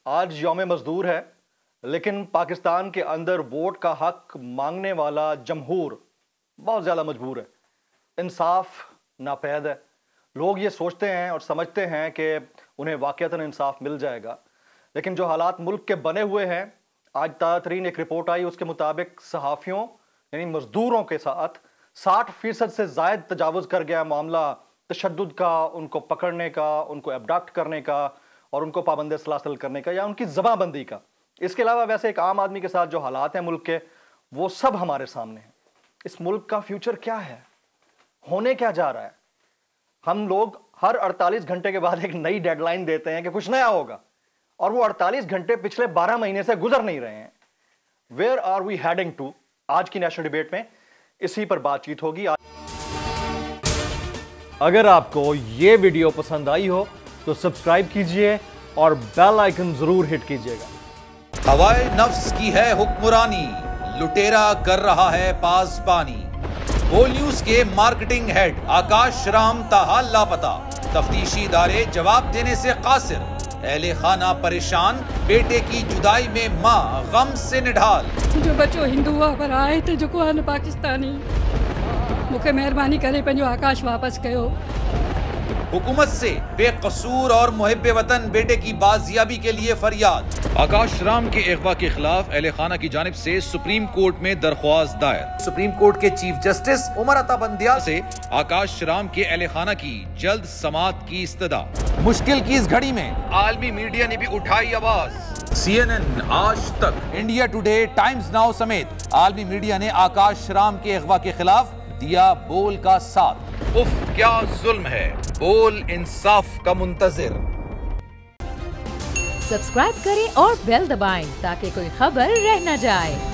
आज यौम मजदूर है, लेकिन पाकिस्तान के अंदर वोट का हक मांगने वाला जमहूर बहुत ज़्यादा मजबूर है। इंसाफ नापैद है। लोग ये सोचते हैं और समझते हैं कि उन्हें वाक़तन इंसाफ मिल जाएगा, लेकिन जो हालात मुल्क के बने हुए हैं, आज ताज़ा तरीन एक रिपोर्ट आई, उसके मुताबिक सहाफ़ियों यानी मजदूरों के साथ 60% से ज़ायद तजावुज़ कर गया मामला तशद्दुद का, उनको पकड़ने का, उनको एबडक्ट करने का और उनको पाबंद सलासल करने का या उनकी ज़बाबंदी का। इसके अलावा वैसे एक आम आदमी के साथ जो हालात हैं मुल्क के, वो सब हमारे सामने हैं। इस मुल्क का फ्यूचर क्या है, होने क्या जा रहा है? हम लोग हर 48 घंटे के बाद एक नई डेडलाइन देते हैं कि कुछ नया होगा, और वो 48 घंटे पिछले 12 महीने से गुजर नहीं रहे हैं। Where are we heading to? आज की नेशनल डिबेट में इसी पर बातचीत होगी। अगर आपको ये वीडियो पसंद आई हो तो सब्सक्राइब कीजिए और बेल आइकन जरूर हिट कीजिएगा। हवाए नफ्स की है हुक्मरानी, लुटेरा कर रहा है पासबानी। बोल न्यूज के मार्केटिंग हेड आकाश राम ताहा लापता, तफ्तीशी इदारे जवाब देने से कासिर। अहले खाना परेशान, बेटे की जुदाई में माँ गम से निढाल। जो बच्चो हिंदू पर आए थे जो को पाकिस्तानी, मुझे मेहरबानी करे पंहिंजो आकाश वापस कयो। हुकूमत से बेकसूर और मुहिब्बे वतन बेटे की बाजियाबी के लिए फरियाद। आकाश राम के अगवा के खिलाफ अहले खाना की जानिब से सुप्रीम कोर्ट में दरख्वास्त दायर। सुप्रीम कोर्ट के चीफ जस्टिस उमर अता बंदियाल से आकाश राम के अहले खाना की जल्द समाअत की इस्तदा। मुश्किल की इस घड़ी में आलमी मीडिया ने भी उठाई आवाज। CNN, आज तक, इंडिया टुडे, टाइम्स नाउ समेत आलमी मीडिया ने आकाश राम के अगवा के खिलाफ दिया बोल का साथ। उफ क्या जुल्म है, बोल इंसाफ का मुंतजिर। सब्सक्राइब करें और बेल दबाएं ताकि कोई खबर रह न जाए।